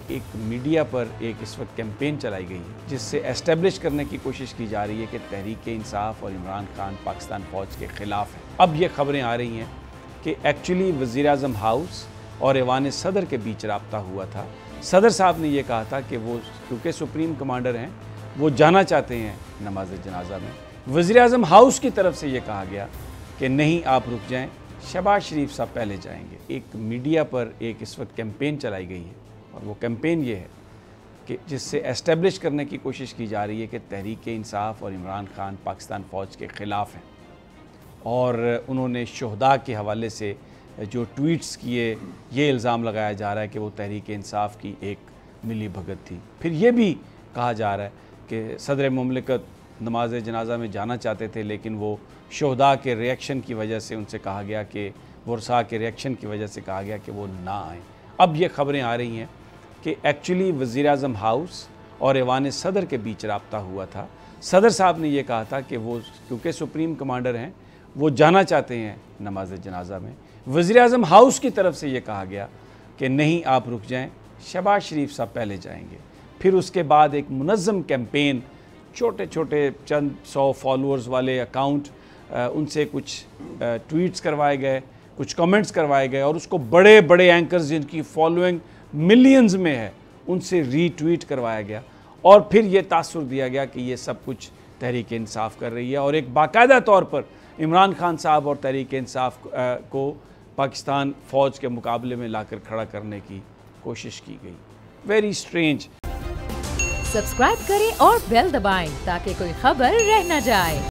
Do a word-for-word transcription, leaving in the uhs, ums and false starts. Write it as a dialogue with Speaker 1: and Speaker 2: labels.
Speaker 1: एक मीडिया पर एक इस वक्त कैंपेन चलाई गई है जिससे एस्टेब्लिश करने की कोशिश की जा रही है कि तहरीक इंसाफ और इमरान खान पाकिस्तान फ़ौज के ख़िलाफ़ है। अब ये खबरें आ रही हैं कि एक्चुअली वज़ीर-ए-आज़म हाउस और ऐवान सदर के बीच रब्ता हुआ था। सदर साहब ने यह कहा था कि वो क्योंकि सुप्रीम कमांडर हैं वो जाना चाहते हैं नमाज जनाजा में। वज़ीर-ए-आज़म हाउस की तरफ से ये कहा गया कि नहीं, आप रुक जाएं, शहबाज शरीफ साहब पहले जाएंगे। एक मीडिया पर एक इस वक्त कैंपेन चलाई गई है और वो कैंपेन ये है कि जिससे एस्टेब्लिश करने की कोशिश की जा रही है कि तहरीक इंसाफ और इमरान खान पाकिस्तान फ़ौज के ख़िलाफ़ हैं। और उन्होंने शहदा के हवाले से जो ट्वीट्स किए, ये इल्ज़ाम लगाया जा रहा है कि वो तहरीक इंसाफ की एक मिली भगत थी। फिर ये भी कहा जा रहा है कि सदर मुमलिकत नमाज जनाजा में जाना चाहते थे, लेकिन वो शहदा के रिएक्शन की वजह से उनसे कहा गया कि वर्सा के रिएक्शन की वजह से कहा गया कि वो ना आएँ। अब ये खबरें आ रही हैं कि एक्चुअली वज़ीर-ए-आज़म हाउस और ऐवान सदर के बीच रब्ता हुआ था। सदर साहब ने यह कहा था कि वो क्योंकि सुप्रीम कमांडर हैं वो जाना चाहते हैं नमाज जनाजा में। वज़ीर-ए-आज़म हाउस की तरफ से ये कहा गया कि नहीं, आप रुक जाएं, शहबाज शरीफ साहब पहले जाएंगे। फिर उसके बाद एक मुनज़्ज़म कैंपेन, छोटे छोटे चंद सौ फॉलोअर्स वाले अकाउंट, उनसे कुछ ट्वीट्स करवाए गए, कुछ कमेंट्स करवाए गए और उसको बड़े बड़े एंकर्स जिनकी फॉलोइंग मिलियंस में है उनसे रीट्वीट करवाया गया और फिर ये तासुर दिया गया कि ये सब कुछ तहरीक इंसाफ कर रही है। और एक बाकायदा तौर पर इमरान खान साहब और तहरीक इंसाफ को पाकिस्तान फ़ौज के मुकाबले में लाकर खड़ा करने की कोशिश की गई। Very strange.
Speaker 2: सब्सक्राइब करें और बेल दबाएं ताकि कोई खबर रह न जाए।